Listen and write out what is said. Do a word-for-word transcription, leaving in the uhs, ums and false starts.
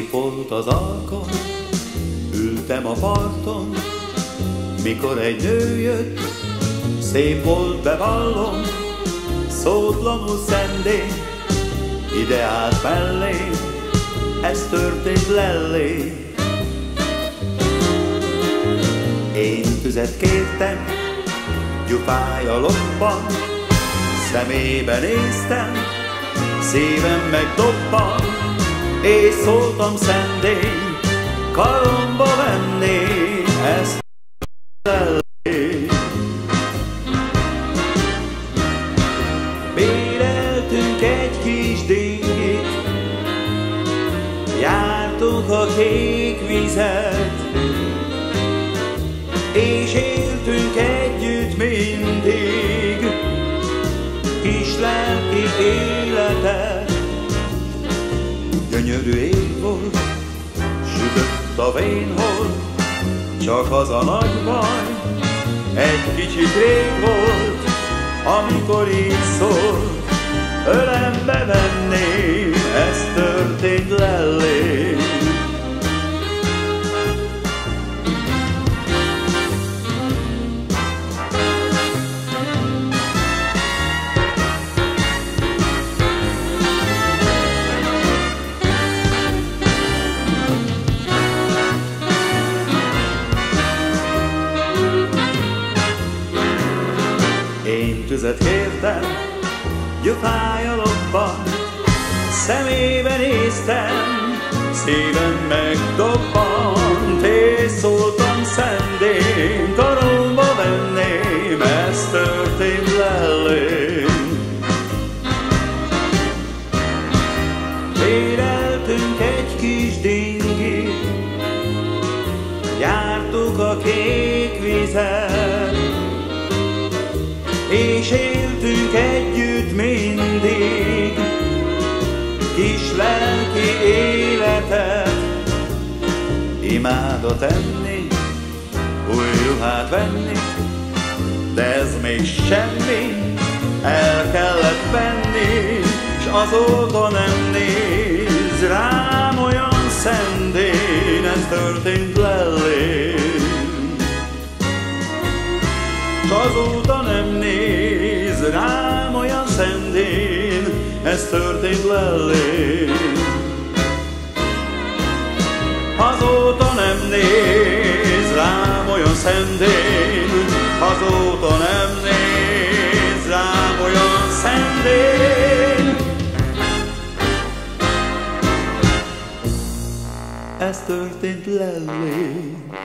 Szép volt az alkalom, ültem a parton, mikor egy nő jött, szép volt, bevallom, szótlanul szendély, ide állt mellé, ez történt lellé. Én tüzet kértem, gyufája loppan, szemébe néztem, szívem megdobban, és szóltam szendély, karomba venné ezt lellé. Béreltünk egy kis dingit, jártunk a kék vizet, és éltünk együtt mindig kis lelki életet. Gyönyörű év volt, sütött a vénhold, csak az a nagy baj, egy kicsit rég volt, amikor így szólt, ölembe venném, ez történt lellé. Én tüzet kértem, gyufája lobban, szemébe néztem, szívem megdobbant, és szóltam szendén, karomba venném, ez történt lellém. Béreltünk egy kis dingit, jártuk a kék vizet, és éltünk együtt mindig kis lelki életet. Imádott enni, új ruhát venni, de ez még semmi, el kellett venni, s azóta nem néz rám olyan szendén, ez történt lellém. S azóta nem néz rám olyan szendén, ez történt lellém. Azóta nem néz rám olyan szendén, azóta nem néz rám olyan szendén. Ez történt lellém.